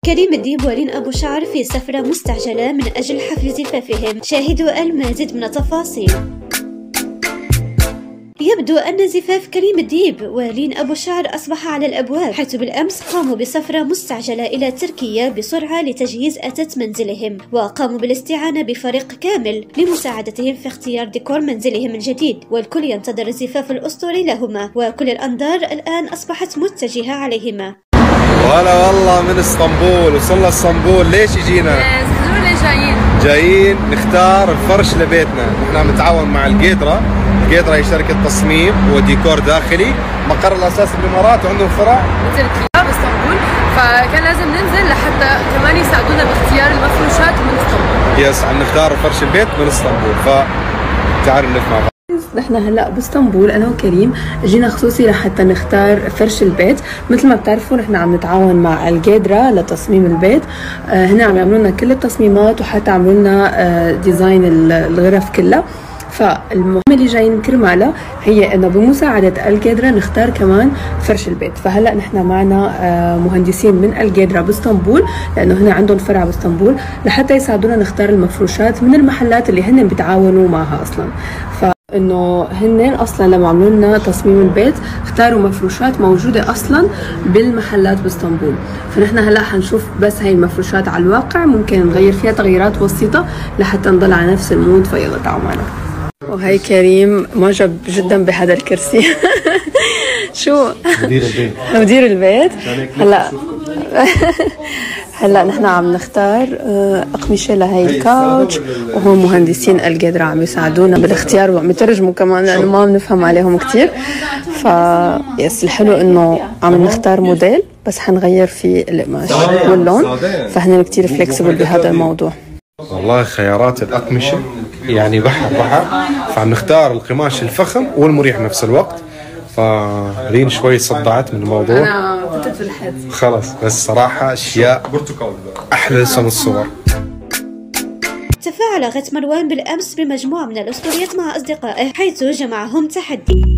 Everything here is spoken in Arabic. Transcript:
كريم الديب ولين أبو شعر في سفرة مستعجلة من أجل حفل زفافهم. شاهدوا المزيد من التفاصيل. يبدو أن زفاف كريم الديب ولين أبو شعر أصبح على الأبواب، حيث بالأمس قاموا بسفرة مستعجلة إلى تركيا بسرعة لتجهيز أتة منزلهم، وقاموا بالاستعانة بفريق كامل لمساعدتهم في اختيار ديكور منزلهم الجديد، والكل ينتظر الزفاف الأسطوري لهما، وكل الأنظار الآن أصبحت متجهة عليهما. ولا والله من اسطنبول، وصلنا اسطنبول. ليش يجينا؟ جايين نختار الفرش لبيتنا. نحن عم نتعاون مع الجيدرا هي شركة تصميم وديكور داخلي، مقر الأساس بالإمارات وعندهم فرع بتركيا باسطنبول، فكان لازم ننزل لحتى كمان يساعدونا باختيار المفروشات من اسطنبول. يس، عم نختار فرش البيت من اسطنبول، فتعالوا نلف مع بعض. نحن هلا باسطنبول انا وكريم جينا خصوصي لحتى نختار فرش البيت. مثل ما بتعرفوا نحن عم نتعاون مع الجيدرا لتصميم البيت، هنا عم يعملوا لنا كل التصميمات وحتى عملوا لنا ديزاين الغرف كلها. فالمهمة اللي جايين كرمالها هي انه بمساعدة الجيدرا نختار كمان فرش البيت. فهلا نحن معنا مهندسين من الجيدرا باسطنبول، لانه هنا عندهم فرع باسطنبول، لحتى يساعدونا نختار المفروشات من المحلات اللي هن بتعاونوا معها اصلا. انه هن اصلا لما عملوا لنا تصميم البيت اختاروا مفروشات موجوده اصلا بالمحلات باسطنبول. فنحن هلا حنشوف بس هاي المفروشات على الواقع، ممكن نغير فيها تغييرات بسيطه لحتى نضل على نفس المود. فيلا تعالوا معنا. وهي كريم معجب جدا بهذا الكرسي. شو مدير البيت؟ مدير البيت. هلا نحن عم نختار اقمشه لهي الكاوتش، وهون مهندسين الجيدرا عم يساعدونا بالاختيار وعم يترجموا كمان لانه ما بنفهم عليهم كثير. يس الحلو انه عم نختار موديل بس حنغير في القماش واللون، فهن كثير فليكسبل بهذا الموضوع. والله خيارات الأقمشة يعني بحر، فعم نختار القماش الفخم والمريح بنفس الوقت. فرين شوي صدعت من الموضوع، انا فتت في الحد خلص، بس صراحة اشياء احلى لسه من الصور. تفاعل غيث مروان بالأمس بمجموعة من الأسطوريات مع أصدقائه، حيث جمعهم تحدي.